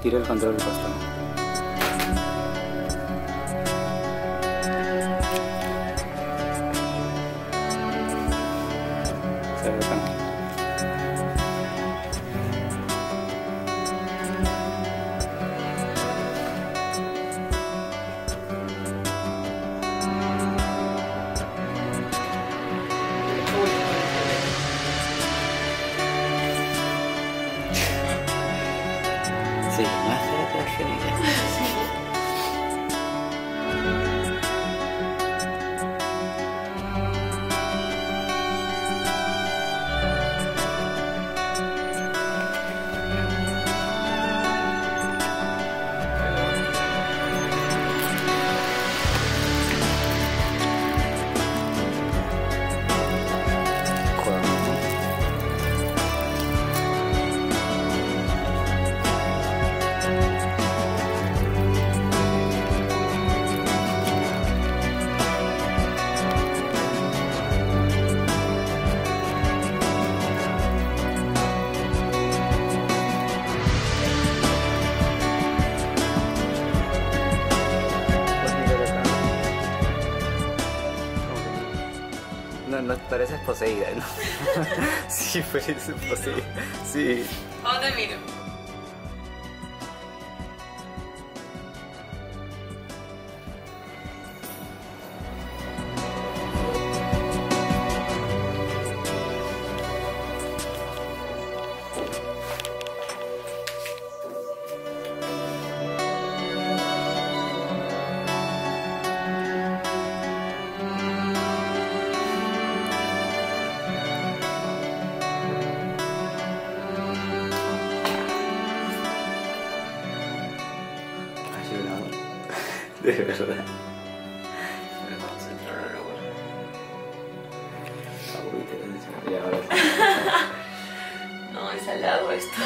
tiro el control del costado. Se ve acá. Sí, más de la transferencia. No, no pareces poseída, ¿no? Sí, pareces poseída. Sí. ¿A dónde miro? De verdad. Me concentro en el lugar. Y ahora sí. No, es al lado esto.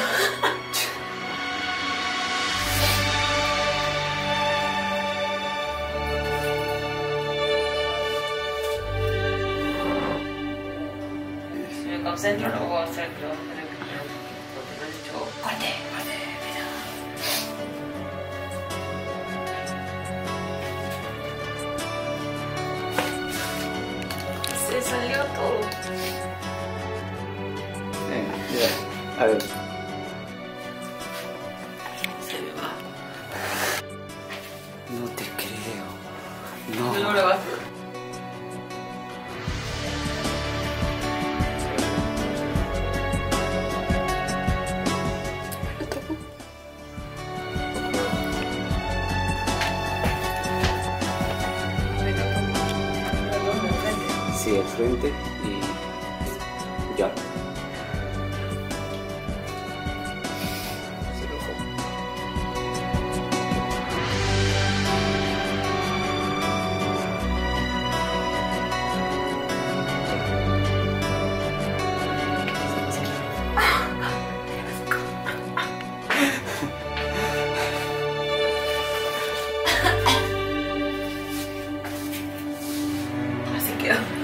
Si me concentro no puedo hacerlo. Porque no he dicho corte, corte, mira. Se salió todo. Venga, ya. A ver. Se me va. No te creo. No No. lo va a hacer. Sí, al frente y ya. Se enojó. Así quedó.